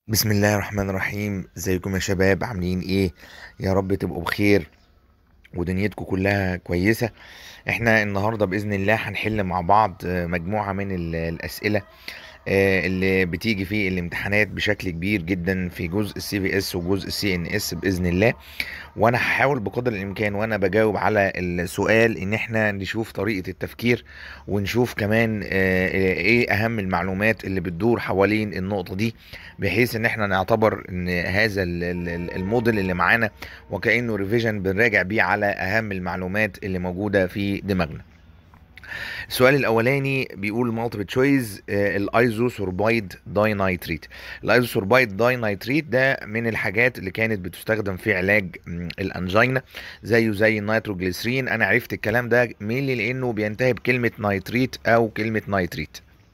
بسم الله الرحمن الرحيم. ازيكم يا شباب؟ عاملين ايه؟ يا رب تبقوا بخير ودنيتكم كلها كويسة. احنا النهاردة بإذن الله هنحل مع بعض مجموعة من الأسئلة اللي بتيجي في الامتحانات بشكل كبير جدا في جزء السي في اس وجزء السي ان اس بإذن الله. وانا هحاول بقدر الامكان وانا بجاوب على السؤال ان احنا نشوف طريقة التفكير، ونشوف كمان ايه اهم المعلومات اللي بتدور حوالين النقطة دي، بحيث ان احنا نعتبر ان هذا الموديل اللي معانا وكأنه ريفيجن بنراجع بيه على اهم المعلومات اللي موجودة في دماغنا. السؤال الاولاني بيقول مالتيبل تشويز، الايزوسوربايد داي نايتريت. الايزوسوربايد داي نايتريت ده من الحاجات اللي كانت بتستخدم في علاج الانجينا، زيه زي النيتروجليسرين. انا عرفت الكلام ده مينلي لانه بينتهي بكلمه نايتريت او كلمه نايتريت.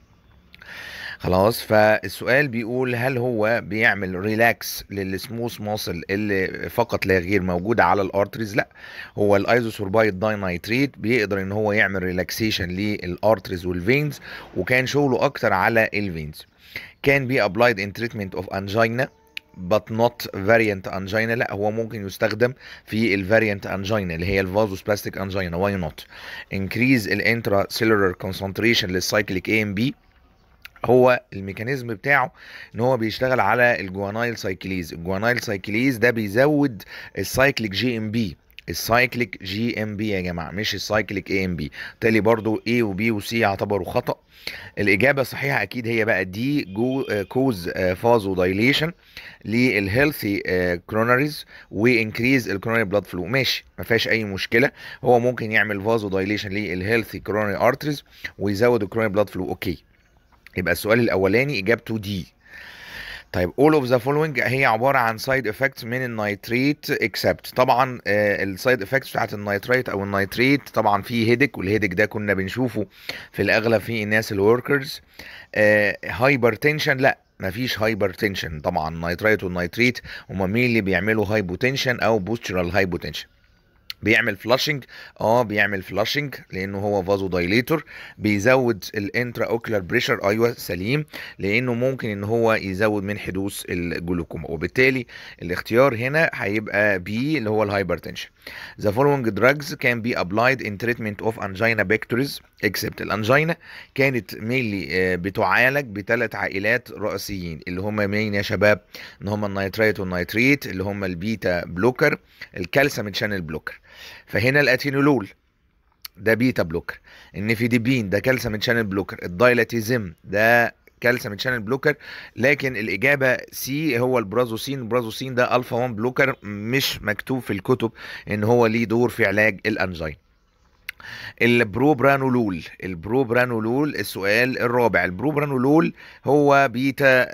خلاص، فالسؤال بيقول هل هو بيعمل ريلاكس للسموث ماسل اللي فقط لا غير موجوده على الارتريز؟ لا، هو الايزوسوربايد داي نايتريت بيقدر ان هو يعمل ريلاكسيشن للارتريز والفينز، وكان شغله اكتر على الفينز. كان بي ابلايد ان تريتمنت اوف انجينا but not variant angina. لا، هو ممكن يستخدم في الفاريانت انجينا اللي هي الفازوس بلاستيك انجينا. واي نوت؟ increase الانترا سيلولار كونسنتريشن للسايكليك اي ام بي. هو الميكانيزم بتاعه ان هو بيشتغل على الجوانايل سايكليز. الجوانايل سايكليز ده بيزود السايكليك جي ام بي. السايكليك جي ام بي يا جماعه، مش السايكليك اي ام بي. بالتالي برضو A و B و C يعتبروا خطأ. الاجابه الصحيحه اكيد هي بقى دي، جو كوز فازو دايليشن للهيلثي كروناريز وانكريز الكروناري بلاد فلو. ماشي، ما فيهاش اي مشكله. هو ممكن يعمل فازو دايليشن للهيلثي كروناري ارتريز ويزود الكروناري بلاد فلو. اوكي، يبقى السؤال الاولاني اجابته دي. طيب all of the following هي عباره عن سايد افكتس من النيتريت اكسبت. طبعا السايد افكتس بتاعت النيتريت او النيتريت طبعا في هيدك، والهيدك ده كنا بنشوفه في الاغلب في الناس الوركرز. هايبر تنشن؟ لا، مفيش هايبر تنشن. طبعا النيتريت والنيتريت هما مين اللي بيعملوا هايبوتنشن او بوسترال هايبوتنشن؟ بيعمل فلاشنج. بيعمل فلاشنج لانه هو فازو دايليتور. بيزود الانترا اوكلر بريشر، ايوه سليم، لانه ممكن ان هو يزود من حدوث الجلوكوما. وبالتالي الاختيار هنا هيبقى بي اللي هو الهايبرتنشن. The following drugs can be applied in treatment of angina pectoris except. الانجينا كانت مينلي بتعالج بثلاث عائلات رئيسيين اللي هم مين يا شباب؟ ان هم النيتريت والنيتريت، اللي هم البيتا بلوكر، الكالسيوم شانل بلوكر. فهنا الاتينولول ده بيتا بلوكر، النيفيديبين ده كالسيوم شانل بلوكر، الدايلاتيزم ده كالسيوم شانل بلوكر. لكن الاجابه سي هو البرازوسين. البرازوسين ده الفا 1 بلوكر، مش مكتوب في الكتب ان هو ليه دور في علاج الانجين. البروبرانولول. البروبرانولول السؤال الرابع. البروبرانولول هو بيتا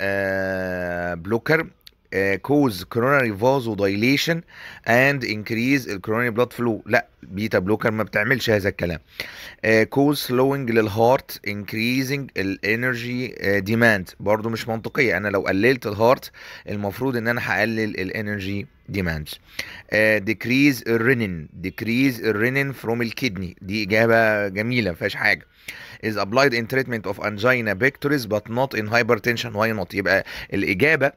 بلوكر، كوز كوروناري فازو دايليشن اند انكريز الكوروناري بلاد فلو. لا، بيتا بلوكر ما بتعملش هذا الكلام. كوز سلوينج للهارت انكريزنج الانرجي ديماند، برضو مش منطقيه. انا لو قللت الهارت المفروض ان انا هقلل الانرجي ديماند. ديكريز الرينين. ديكريز الرينين فروم الكدني، دي اجابه جميله ما فيهاش حاجه. is applied in treatment of angina pectoris but not in hypertension. why not؟ يبقى الاجابه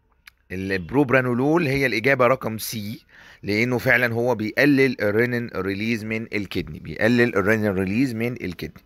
البروبرانولول هي الإجابة رقم سي، لأنه فعلا هو بيقلل الرينين ريليز من الكدني. بيقلل الرينين ريليز من الكدني.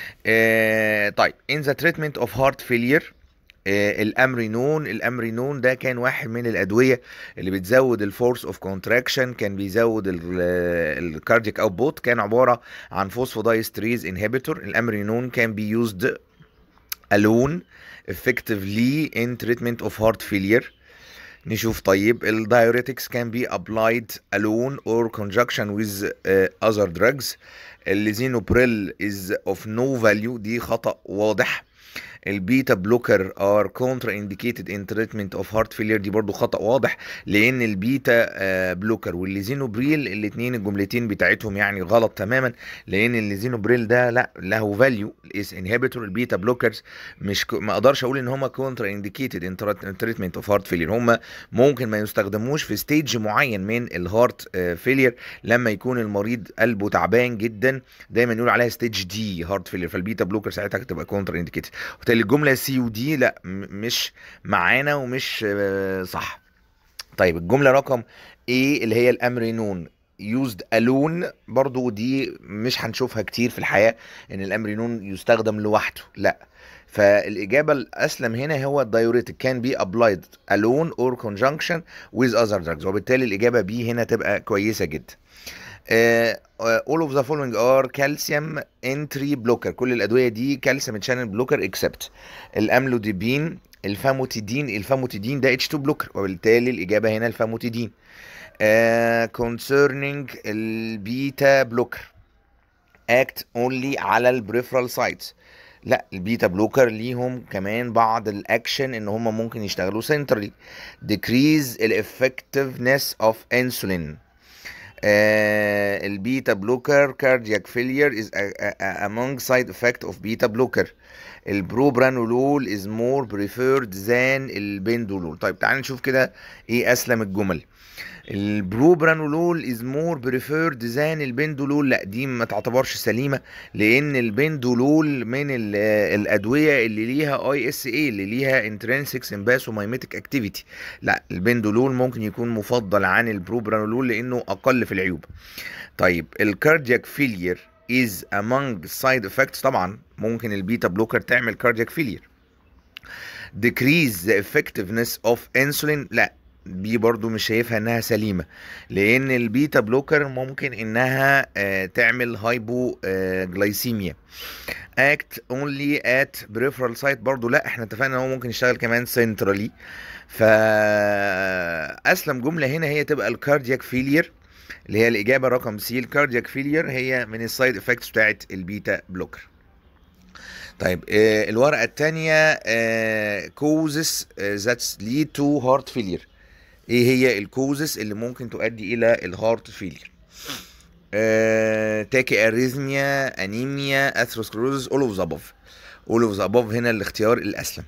طيب in the treatment of heart failure، الامرينون. الامرينون ده كان واحد من الادويه اللي بتزود الفورس اوف كونتراكشن، كان بيزود الكاردياك اوتبوت، كان عباره عن فوسفودايستريز انهبيتور. الامرينون كان بي يوزد alone effectively in treatment of heart failure. نشوف طيب الدايوريتكس can be applied alone or conjunction with other drugs. الليزينوبريل is of no value، دي خطأ واضح. البيتا بلوكر ار كونترا انديكيتد ان تريتمنت اوف هارت فيلير، دي برضو خطأ واضح، لان البيتا بلوكر والليزينوبريل الاثنين الجملتين بتاعتهم يعني غلط تماما، لان الليزينوبريل ده لا له فاليو از انهبيتور. البيتا بلوكرز مش ما اقدرش اقول ان هم كونترا انديكيتد ان تريتمنت اوف هارت فيلير. هم ممكن ما يستخدموش في ستيج معين من الهارت فيلير، لما يكون المريض قلبه تعبان جدا، دايما يقول عليها ستيج دي هارت فيلير، فالبيتا بلوكر ساعتها هتبقى كونترا انديكيتد. الجمله سي ودي لا مش معانا ومش صح. طيب الجمله رقم ايه اللي هي الامرينون used alone، برضو دي مش هنشوفها كتير في الحياه، ان الامرينون يستخدم لوحده لا. فالاجابه الاسلم هنا هو الدايوريتك can be applied alone or conjunction with other drugs، وبالتالي الاجابه بي هنا تبقى كويسه جدا. all of the following are calcium entry blocker، كل الادويه دي كالسيوم channel blocker except الاملوديبين، الفاموتيدين ده H2 blocker، وبالتالي الاجابه هنا الفاموتيدين. concerning البيتا بلوكر act only على البريفرال سايتس، لا البيتا بلوكر ليهم كمان بعض الاكشن ان هم ممكن يشتغلوا سنترالي. decrease الeffectiveness of insulin، البيتا بلوكر cardiac failure is among side effect of beta blocker. البروبرانولول is more preferred than البندولول. طيب تعال نشوف كده ايه اسلم الجمل. البروبرانولول is more preferred than البندولول، لا دي ما تعتبرش سليمه، لان البندولول من الادويه اللي ليها اي اس اي، اللي ليها intrinsic sympathomimetic activity، لا البندولول ممكن يكون مفضل عن البروبرانولول لانه اقل في العيوب. طيب الكاردياك فيلير is among side effects، طبعا ممكن البيتا بلوكر تعمل كاردياك فيلير. decrease the effectiveness of insulin، لا دي برضو مش شايفها انها سليمة، لان البيتا بلوكر ممكن انها تعمل هايبو جلايسيميا. act only at peripheral site، برضو لا احنا اتفقنا ان هو ممكن يشتغل كمان centrally. فاسلم جملة هنا هي تبقى الكاردياك فيلير، اللي هي الاجابة رقم سي. الكاردياك فيلير هي من السايد افكتس بتاعت البيتا بلوكر. طيب الورقة التانية causes that lead to heart failure، ايه هي الكوزس اللي ممكن تؤدي الى الهارت فيلير؟ تاكي اريزميا، انيميا، اثروسكلروزس، all of the above. all of the above هنا الاختيار الاسلم.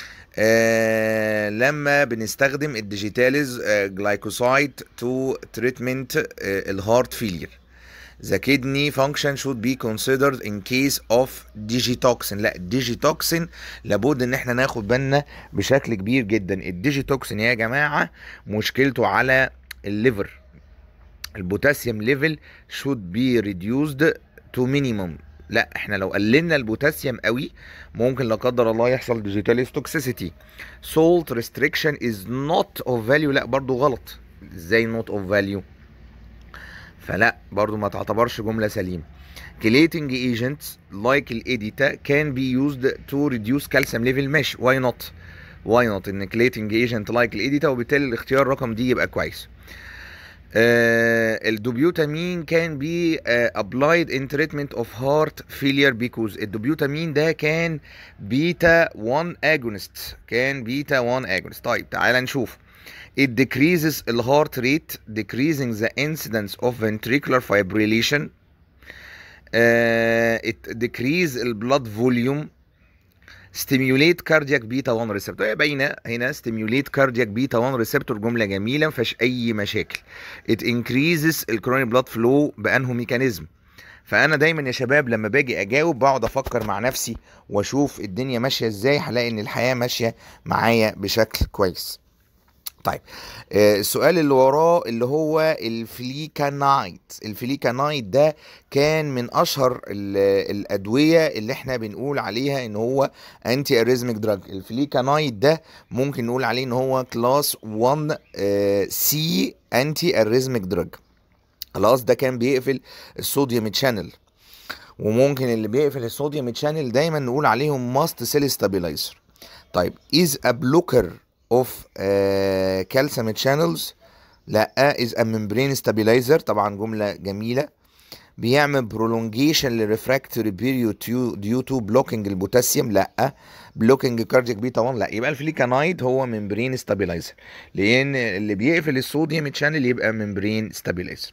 لما بنستخدم الديجيتاليز جلايكوسايد تو تريتمنت الهارت فيلير، the kidney function should be considered in case of digitoxin، لا الديجيتوكسين لابد ان احنا ناخد بالنا بشكل كبير جدا. الديجيتوكسين يا جماعة مشكلته على الليفر، البوتاسيوم ليفل should be reduced to minimum، لا احنا لو قللنا البوتاسيوم قوي ممكن لا قدر الله يحصل ديجيتاليز توكسيسيتي. salt restriction is not of value، لا برضو غلط، ازاي not of value؟ فلا برضو ما تعتبرش جملة سليمة. chelating agents like الإيديتا can be used to reduce calcium level، ماشي why not ان chelating agent like الإيديتا، وبالتالي الاختيار رقم دي يبقى كويس. الدوبيوتامين can be applied in treatment of heart failure because الدوبيوتامين ده كان بيتا 1 agonist، طيب تعال نشوف. it decreases the heart rate decreasing the incidence of ventricular fibrillation. it decrease the blood volume. stimulate cardiac beta 1 receptor، هي باينه هنا stimulate cardiac beta 1 receptor، جمله جميله ما فيهاش اي مشاكل. it increases الكروني blood flow بانه ميكانيزم. فانا دايما يا شباب لما باجي اجاوب بقعد افكر مع نفسي واشوف الدنيا ماشيه ازاي، هلاقي ان الحياه ماشيه معايا بشكل كويس. طيب السؤال اللي وراه اللي هو الفليكانايد ده كان من اشهر الادويه اللي احنا بنقول عليها ان هو انتي اريزميك دراج. الفليكانايد ده ممكن نقول عليه ان هو كلاس 1 سي انتي اريزميك دراج. خلاص ده كان بيقفل الصوديوم تشانل، وممكن اللي بيقفل الصوديوم تشانل دايما نقول عليهم ماست سيل ستابيلايزر. طيب is a blocker of calcium channels، لا is a membrane stabilizer، طبعا جملة جميلة. بيعمل prolongation للريفراكتوري period due to blocking البوتاسيوم، لا blocking cardiac beta 1، لا يبقى الفليكانايد هو membrane stabilizer، لان اللي بيقفل الصوديوم channel يبقى membrane stabilizer.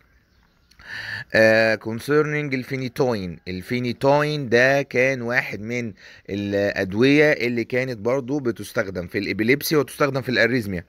concerning الفينيتوين ده كان واحد من الأدوية اللي كانت برضو بتستخدم في الإبيليبسي وتستخدم في الأريزميا.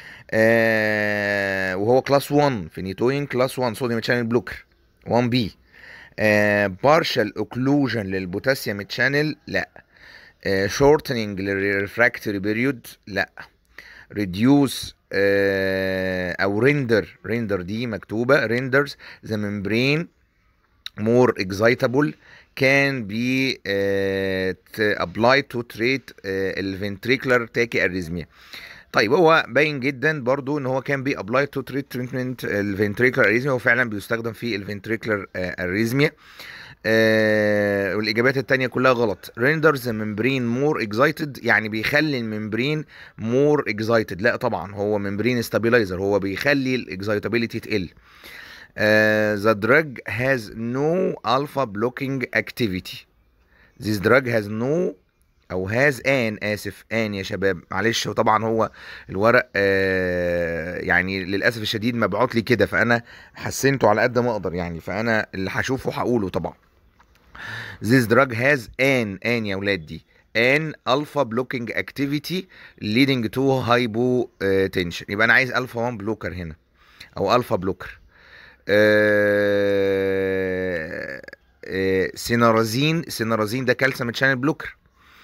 وهو كلاس 1، فينيتوين كلاس 1 صوديوم تشانل بلوكر 1 بي. بارشال اوكلوجن للبوتاسيوم تشانل، لا shortening refractory period لا. reduce او render دي مكتوبة renders the membrane more excitable can be applied to treat الventricular tachyarrhythmia. طيب هو باين جدا برضو ان هو كان بي applied to treat treatment الventricular arrhythmia، هو فعلا بيستخدم في الventricular arrhythmia. والاجابات التانية كلها غلط. renders the membrane more excited يعني بيخلي الممبرين more excited، لا طبعا هو membrane stabilizer، هو بيخلي الاكزايتابيليتي تقل. the drug has no alpha blocking activity. this drug has no او has an اسف an يا شباب معلش، طبعا هو الورق يعني للاسف الشديد مبعوت لي كده، فانا حسنته على قد ما اقدر يعني، فانا اللي هشوفه هقوله طبعا. this drug has an يا ولاد دي an alpha blocking activity leading to hypotension، يبقى انا عايز alpha 1 بلوكر هنا او alpha بلوكر. سينارازين ده كالسيوم تشانل بلوكر.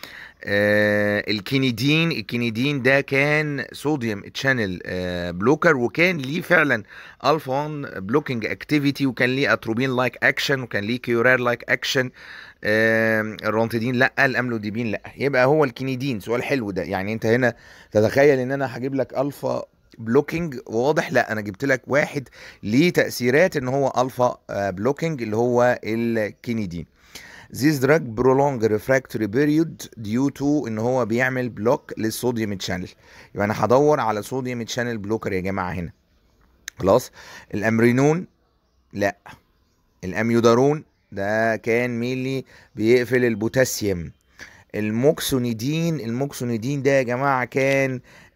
الكينيدين ده كان صوديوم تشانل بلوكر، وكان ليه فعلا الفا 1 بلوكينج اكتيفيتي، وكان ليه اتروبين لايك اكشن، وكان ليه كيورار لايك اكشن. الرونتيدين لا، الاملوديبين لا. يبقى هو الكينيدين. سؤال حلو ده، يعني انت هنا تتخيل ان انا هجيب لك الفا بلوكينج واضح، لا انا جبت لك واحد ليه تاثيرات ان هو الفا بلوكينج اللي هو الكينيدين. This drug prolong refractory period due to ان هو بيعمل بلوك للصوديوم تشانل، يبقى انا هدور على صوديوم تشانل بلوكر يا جماعه هنا. خلاص. الامرينون لا. الاميودارون ده كان ميلي بيقفل البوتاسيوم. الموكسونيدين ده يا جماعه كان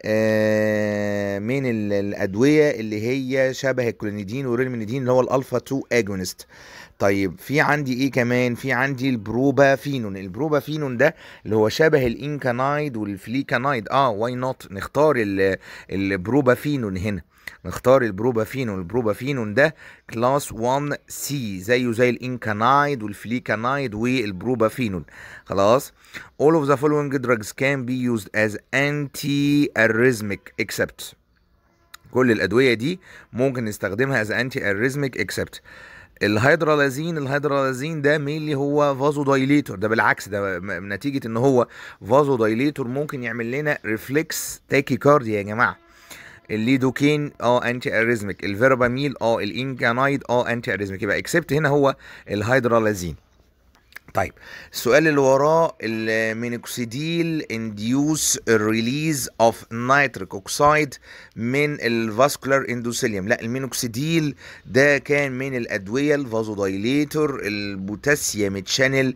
من الادويه اللي هي شبه الكلونيدين والريلمينيدين اللي هو الالفا 2 اجونست. طيب في عندي ايه كمان؟ في عندي البروبافينون ده اللي هو شبه الانكانايد والفليكانايد. واي نوت نختار البروبافينون هنا، نختار البروبافينون ده كلاس 1 سي زيه زي الانكانايد والفليكانايد والبروبافينون. خلاص. all of the following drugs can be used as anti-arrhythmic except. كل الادويه دي ممكن نستخدمها as anti-arrhythmic except الهيدرالازين ده مينلي هو فازو دايليتور، ده بالعكس ده نتيجه ان هو فازو دايليتور ممكن يعمل لنا ريفلكس تاكيكارديا يا جماعه. الليدوكين انتي اريزميك، الفيرباميل الانكانايد انتي اريزميك، يبقى اكسبت هنا هو الهيدرالازين. طيب السؤال اللي وراه، المينوكسيديل انديوس ريليز اوف نيتريك اوكسايد من الفاسكولار اندوثيليوم. لا، المينوكسيديل ده كان من الادويه الفازودايليتور البوتاسيوم تشانل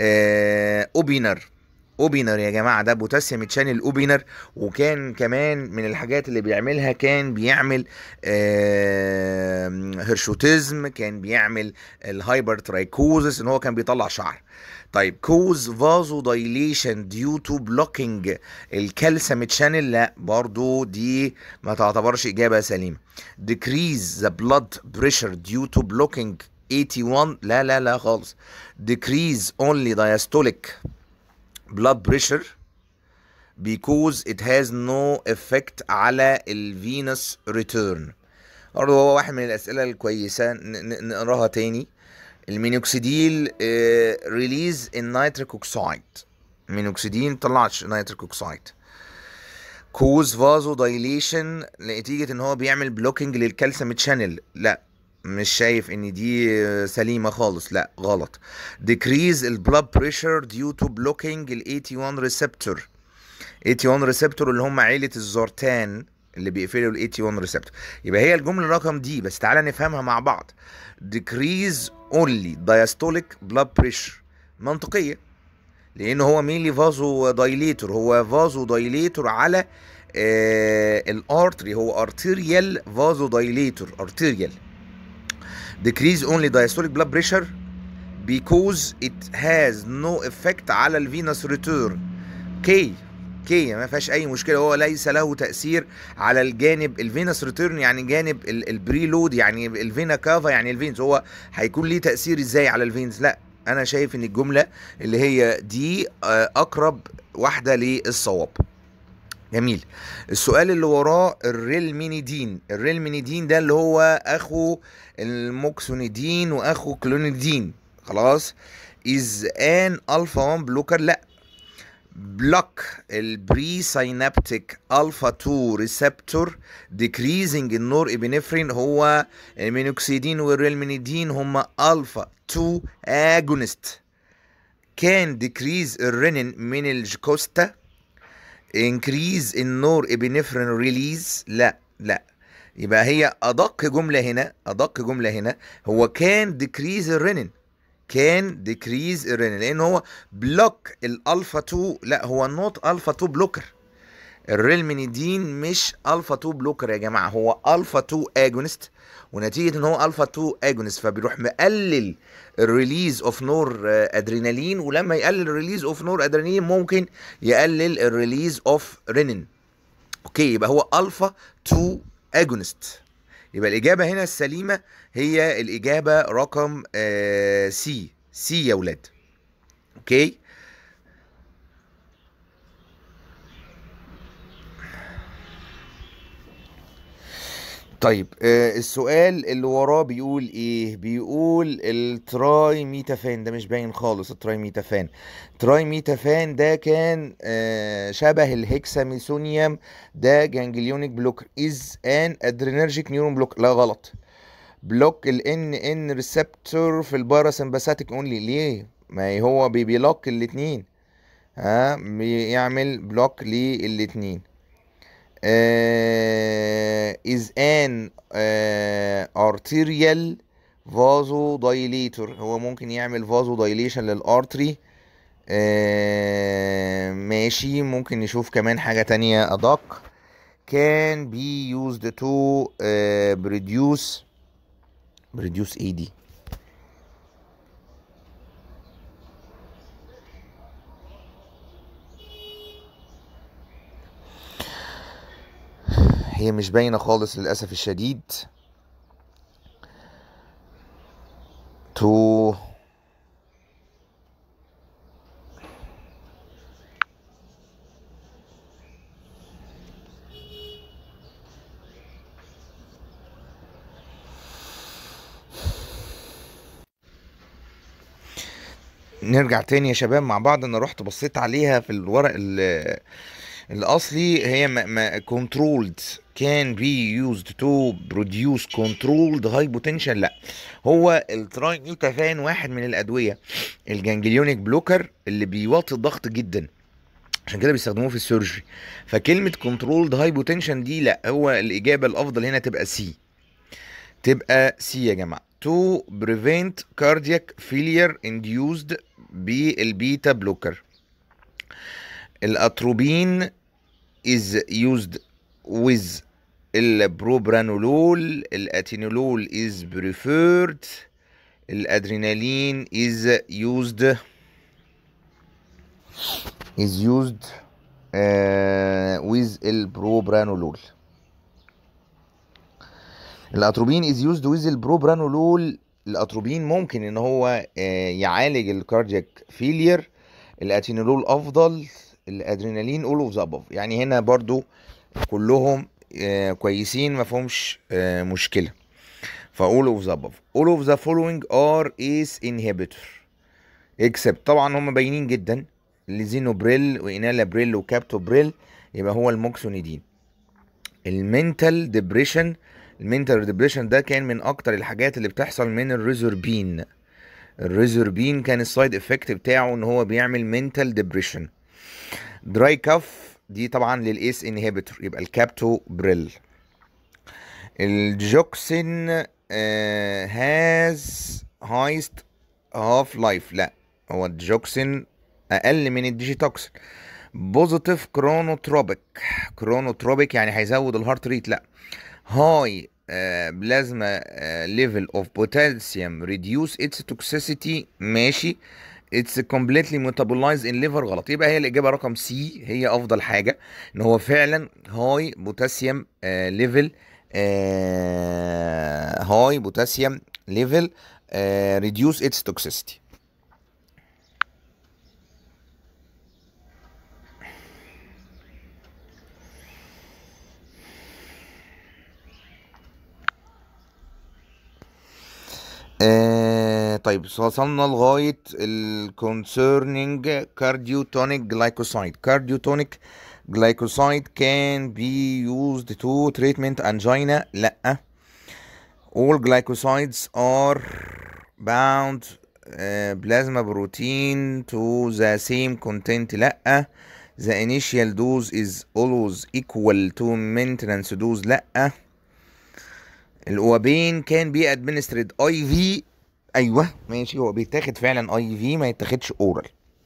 اوبينر يا جماعه، ده بوتاسيوم تشانل اوبينر. وكان كمان من الحاجات اللي بيعملها كان بيعمل هيرشوتيزم، كان بيعمل الهايبر ترايكوزس ان هو كان بيطلع شعر. طيب كوز فازو دايليشن ديو تو بلوكينج الكالسيوم تشانل، لا برضو دي ما تعتبرش اجابه سليمه. decrease the blood pressure due to blocking 81، لا خالص. decrease only diastolic blood pressure because it has no effect على الفينوس ريتيرن. برضه هو واحد من الأسئلة الكويسة، نقراها تاني. المينوكسيديل ريليز النيتريك اوكسايد، المينوكسيدين طلعش نيتريك اوكسايد. كوز فازو دايليشن نتيجة ان هو بيعمل بلوكينج للكالسيوم تشانل، لا مش شايف ان دي سليمه خالص، لا غلط. decrease البلاد بريشر ديو تو بلوكينج ال 81 ريسبتور، 81 ريسبتور اللي هم عيله الزورتان اللي بيقفلوا ال 81 ريسبتور. يبقى هي الجمله رقم دي، بس تعالى نفهمها مع بعض. decrease only diastolic blood pressure منطقيه، لان هو مين فازو دايليتور، هو فازو دايليتور على الارتري، هو ارتيريال فازو دايليتور ارتيريال. decrease only diastolic blood pressure because it has no effect على الفينوس ريتيرن. كي ما فيهاش اي مشكله، هو ليس له تاثير على الجانب الفينوس ريتيرن، يعني جانب البريلود، يعني الفينا كافا، يعني الفينز، هو هيكون ليه تاثير ازاي على الفينز؟ لا انا شايف ان الجمله اللي هي دي اقرب واحده للصواب. جميل. السؤال اللي وراه الريلمينيدين. الريلمينيدين ده اللي هو اخو الموكسونيدين واخو كلونيدين. خلاص. is an alpha 1 blocker. لا. بلوك البري سينابتيك الفا 2 ريسبتور decreasing النور ابنفرين. هو المينوكسيدين والريلمينيدين هم الفا 2 اجونست. كان decrease الرينين من الجكوستا. increase النور ابنفرين ريليز. لا لا. يبقى هي ادق جمله هنا، ادق جمله هنا هو كان decrease الرينين. كان decrease الرينين لان هو بلوك الالفا 2. لا هو نوت الفا 2 بلوكر. الريلمينيدين مش الفا 2 بلوكر يا جماعه، هو الفا 2 اجونست. ونتيجه ان هو الفا 2 اجونست فبيروح مقلل الريليز اوف نور ادرينالين، ولما يقلل الريليز اوف نور ادرينالين ممكن يقلل الريليز اوف رينين. اوكي يبقى هو الفا 2 اجونست. يبقى الاجابه هنا السليمه هي الاجابه رقم سي. سي يا ولاد. اوكي. طيب السؤال اللي وراه بيقول ايه؟ بيقول التراي ميتافان. ده مش باين خالص التراي ميتافان. تراي ميتافان ده كان شبه الهكساميثونيوم. ده جانجليونيك بلوكر. از ان ادرينرجيك نيورون بلوك. لا غلط. بلوك ال ان ريسبتور في الباراسمباثيك اونلي. ليه؟ ما هو بيبلوك الاتنين. بيعمل بلوك للاتنين. is an arterial vasodilator. هو ممكن يعمل vasodilation للارتري. ماشي. ممكن نشوف كمان حاجة تانية أدق. can be used to produce ايه دي؟ هي مش باينة خالص للأسف الشديد. to نرجع تاني يا شباب مع بعض. انا رحت بصيت عليها في الورق الاصلي. هي controlled can be used to produce controlled hypotension. لا هو الترايميتافان واحد من الادويه الجانجليونيك بلوكر اللي بيوطي الضغط جدا، عشان كده بيستخدموه في السيرجري. فكلمه controlled hypotension دي لا، هو الاجابه الافضل هنا تبقى سي. تبقى سي يا جماعه. to prevent cardiac failure induced بالبيتا بلوكر. الاتروبين is used with البروبرانولول. الاتينولول is preferred. الادرينالين is used with البروبرانولول. الاتروبين is used with البروبرانولول. الاتروبين ممكن ان هو يعالج الكاردياك فيلير. الاتينولول افضل. الادرينالين all of the above. يعني هنا برضو كلهم كويسين ما فيهمش مشكله. ف all of the above. all of the following are ACE inhibitor except. طبعا هم باينين جدا. ليزينوبريل وإنالابريل وكابتوبريل. يبقى هو الموكسونيدين. المنتال ديبريشن. المنتال ديبريشن ده كان من اكتر الحاجات اللي بتحصل من الريزوربين. الريزوربين كان السايد افكت بتاعه ان هو بيعمل منتال ديبريشن. دراي كاف دي طبعا للايس انهبيتور يبقى الكابتوبريل. الجوكسين هاز هايست هاف لايف. لا هو الجوكسين اقل من الديجيتوكسين. بوزيتيف كرونوتروبيك. كرونوتروبيك يعني هيزود الهارت ريت. لا. هاي بلازما ليفل اوف بوتاسيوم ريديوس اتس توكسيسيتي. ماشي. اتس كومبليتلي ميتابولايز ان ليفر. غلط. يبقى هي الاجابه رقم سي هي افضل حاجه. ان هو فعلا هاي بوتاسيوم ليفل. هاي بوتاسيوم ليفل ريديوس اتس توكسيسيتي. طيب وصلنا لغاية ال concerning cardiotonic glycoside. Cardiotonic glycoside can be used to treatment angina. لأ. All glycosides are bound plasma protein to the same content. لأ. The initial dose is always equal to maintenance dose. لأ. الأوابين كان بي ادمنستريد اي في. ايوه ماشي، هو بيتاخد فعلا اي في، ما يتاخدش اورال.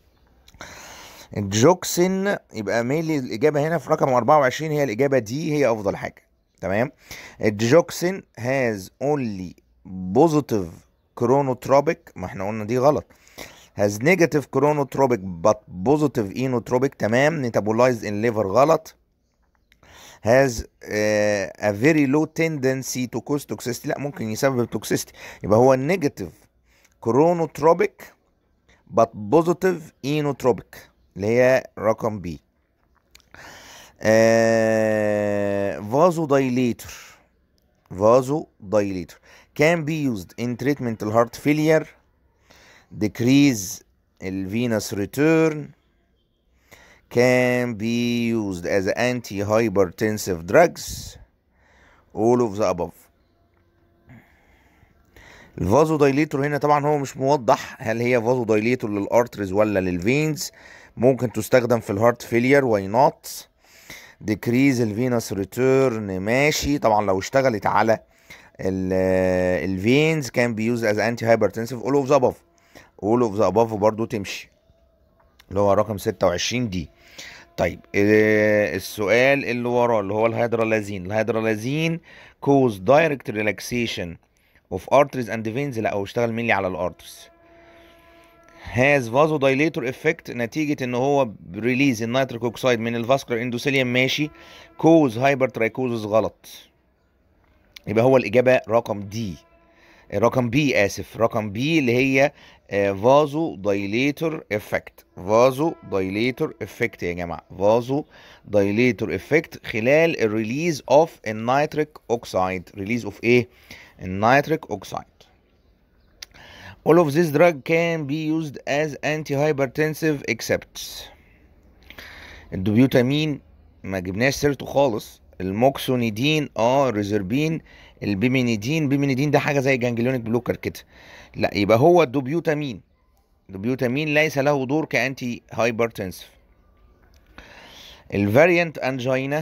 الجوكسين يبقى ميلي الاجابه هنا في رقم 24 هي الاجابه دي، هي افضل حاجه. تمام. الجوكسين هاز اونلي بوزيتيف كرونوتروبيك، ما احنا قلنا دي غلط. هاز نيجاتيف كرونوتروبيك but بوزيتيف اينوتروبيك. تمام. ميتابولايزد ان ليفر غلط. has a very low tendency to cause toxicity. لا، ممكن يسبب toxicity. يبقى هو negative chronotropic but positive inotropic اللي هي رقم B. vasodilator. vasodilator can be used in treatment of heart failure, decrease venous return, can be used as antihypertensive drugs, all of the above. الفازو دايليتور هنا طبعا هو مش موضح هل هي فازو دايليتور للارترز ولا للفينز. ممكن تستخدم في الهارت فيلير، واي نوت. ديكريز الفينوس ريتيرن ماشي طبعا لو اشتغلت على الفينز. كان بي يوز از انتي هايبرتنسيف، اول اوف ذا اباف. اول اوف ذا اباف برضه تمشي، اللي هو رقم 26 دي. طيب السؤال اللي وراه اللي هو الهيدرالازين. الهيدرالازين cause direct relaxation of arteries and veins. لا، هو اشتغل مينلي على الارترز. has vasodilator effect نتيجة ان هو ريليز النيتريك اوكسيد من الفاسكولار اندوثيليوم ماشي. cause hypertrichosis غلط. يبقى هو الإجابة رقم دي، رقم بي آسف، رقم بي اللي هي فازو دايليتور افكت. فازو دايليتور افكت يا جماعه، فازو دايليتور افكت خلال الريليز اوف النيتريك اوكسايد. ريليز اوف ايه؟ النيتريك اوكسايد. all of this drug can be used as antihypertensive except الدوبيوتامين ما جبناش سيرته خالص. الموكسونيدين ريزربين. البيمينيدين، بيمينيدين ده حاجه زي جانجليونيك بلوكر كده. لا، يبقى هو الدوبيوتامين. الدوبيوتامين ليس له دور كانتي هايبرتنسف. الفاريانت انجينا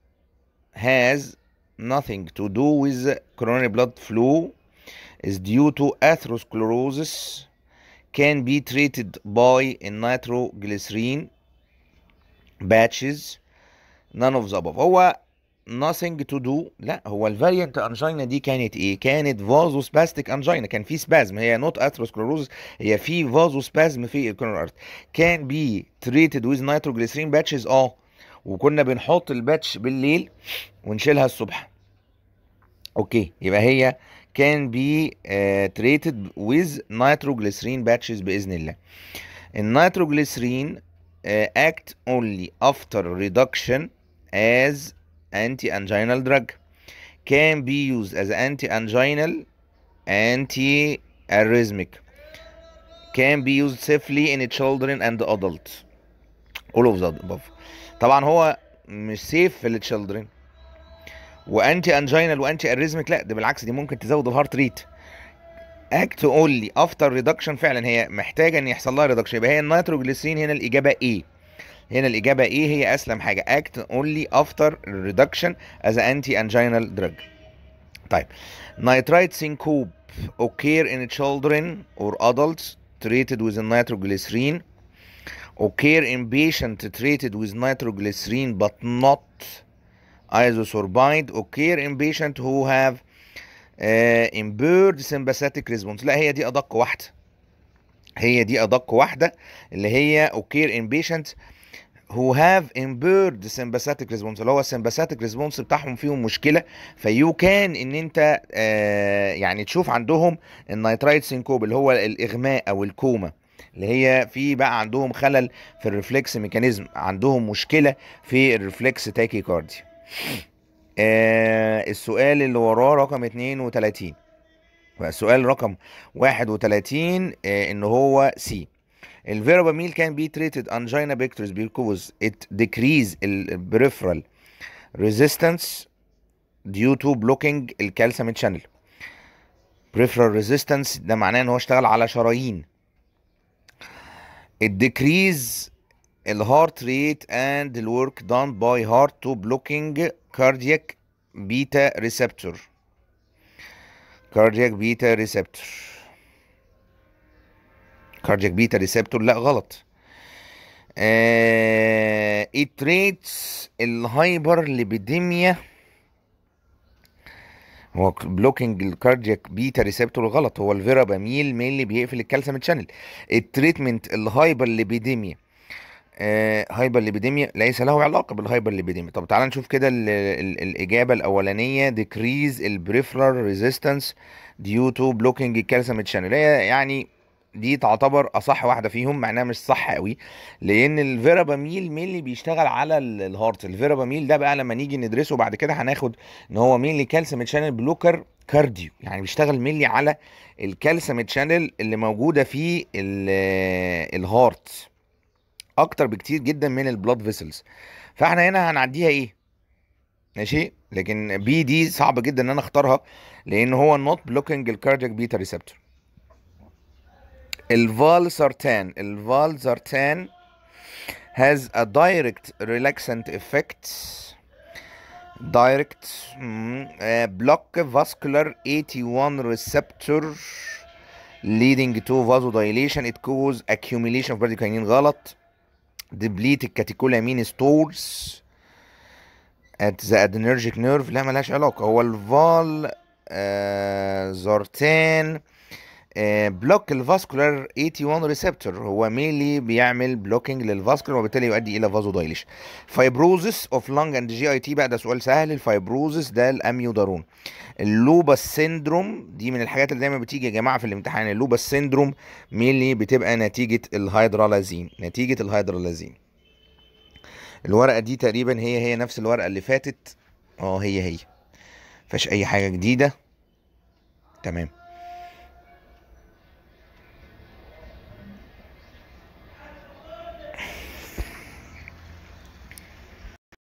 has nothing to do with coronary blood flow, is due to atherosclerosis, can be treated by nitroglycerin batches, none of the above. هو nothing to do. لا، هو الفاريانت انجينا دي كانت ايه؟ كانت فازو سباستيك انجينا، كان في سبازم. هي نوت اثروسكلروزس، هي في فازو سبازم في الكورونر ارت. كان بي تريتد ويز نيتروجليسرين باتشز. وكنا بنحط الباتش بالليل ونشيلها الصبح. اوكي، يبقى هي كان بي تريتد ويز نيتروجليسرين باتشز باذن الله. النيتروجليسرين act only after reduction as anti-anginal drug, can be used as anti-anginal, anti-arrhythmic, can be used safely in children and adults. all of the above. طبعا هو مش سيف في التشيلدرن، وانتي انجينال وانتي اريزميك لا، ده بالعكس، دي ممكن تزود الهارت ريت. اكت اونلي افتر ريدكشن، فعلا هي محتاجه ان يحصل لها ريدكشن. يبقى هي النيتروجليسرين هنا الاجابه ايه؟ هنا الإجابة إيه؟ هي أسلم حاجة. act only after reduction as an anti-anginal drug. طيب nitrite syncope occur in children or adults treated with nitroglycerin, occur in patient treated with nitroglycerin but not isosorbide, occur in patient who have impaired sympathetic response. لا، هي دي أدق واحدة، هي دي أدق واحدة اللي هي occur in patient who have impaired sympathetic response، اللي هو السمباثيك ريسبونس بتاعهم فيهم مشكله. فيو كان ان انت يعني تشوف عندهم النيترايت سينكوب اللي هو الاغماء او الكوما، اللي هي في بقى عندهم خلل في الريفلكس ميكانيزم، عندهم مشكله في الريفلكس تاكيكاردي. السؤال اللي وراه رقم 32 فالسؤال رقم 31 ان هو سي. الفيراباميل can be treated angina pectoris because it decrease peripheral resistance due to blocking الكالسيوم channel. peripheral resistance ده معناه ان هو اشتغل على شرايين. it decrease الهارت ريت and the work done by heart to blocking cardiac beta receptor. cardiac beta receptor. cardiac beta receptor لا غلط. it treats الهايبر ليبيديميا. هو بلوكينج الكاردياك بيتا ريسبتور غلط، هو الفيراباميل اللي بيقفل الكالسيوم تشانل. التريتمنت الهايبر ليبيديميا. هايبر ليبيديميا ليس له علاقه بالهايبر ليبيديميا. طب تعال نشوف كده الاجابه الاولانيه decrease البريفرال ريزيستنس due to blocking الكالسيوم تشانل، هي يعني دي تعتبر اصح واحده فيهم مع انها مش صح قوي، لان الفيراباميل مينلي بيشتغل على الهارت. الفيراباميل ده بقى لما نيجي ندرسه بعد كده هناخد ان هو مينلي كالسيوم شانل بلوكر كارديو، يعني بيشتغل مينلي على الكالسيوم شانل اللي موجوده في الهارت اكتر بكتير جدا من البلاد فيسلز. فاحنا هنا هنعديها ايه، ماشي. لكن بي دي صعب جدا ان انا اختارها لان هو نوت بلوكينج الكاردياك بيتا ريسبتور. الفالسارتان has a direct relaxant effect. direct block vascular 81 receptor leading to vasodilation. It cause accumulation of bradykinin غلط. deplete الكاتيكولامين stores at the adrenergic nerve لا ملهاش علاقة. هو الفال زارتان بلوك الفاسكولار 81 ريسبتور، هو ميلي بيعمل بلوكينج للفاسكولار وبالتالي يؤدي الى فازو دايليشن. فايبروزس اوف لانج اند جي اي تي بقى ده سؤال سهل. الفايبروزس ده الاميودارون. اللوباس سيندروم دي من الحاجات اللي دايما بتيجي يا جماعه في الامتحان. اللوباس سيندروم ميلي بتبقى نتيجه الهيدرالازين. الورقه دي تقريبا هي نفس الورقه اللي فاتت. هي مفيهاش اي حاجه جديده. تمام.